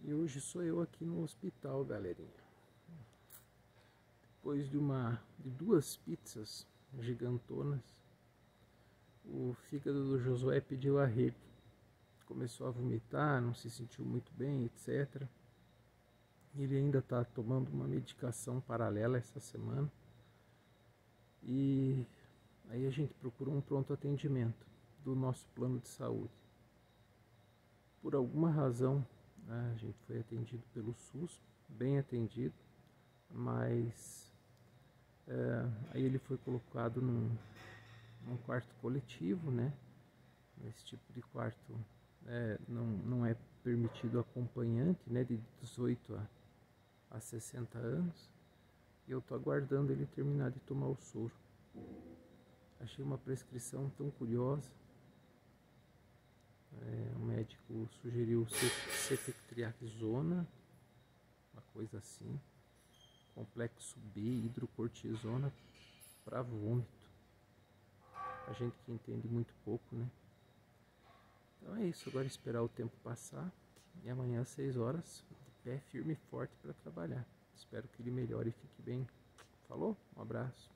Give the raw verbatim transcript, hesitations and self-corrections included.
E hoje sou eu aqui no hospital, galerinha. Depois de uma de duas pizzas gigantonas, o fígado do Josué pediu arrego. Começou a vomitar, não se sentiu muito bem, etcétera. Ele ainda está tomando uma medicação paralela essa semana. E aí a gente procurou um pronto atendimento do nosso plano de saúde. Por alguma razão, né, a gente foi atendido pelo SUS, bem atendido, mas é, aí ele foi colocado num, num quarto coletivo, né? Esse tipo de quarto é, não, não é permitido acompanhante, né, de dezoito a sessenta anos. E eu tô aguardando ele terminar de tomar o soro. Achei uma prescrição tão curiosa. É, o médico sugeriu ceftriaxona, uma coisa assim, complexo B, hidrocortisona para vômito. A gente que entende muito pouco, né? Então é isso, agora esperar o tempo passar e amanhã às seis horas, de pé firme e forte para trabalhar. Espero que ele melhore e fique bem. Falou? Um abraço.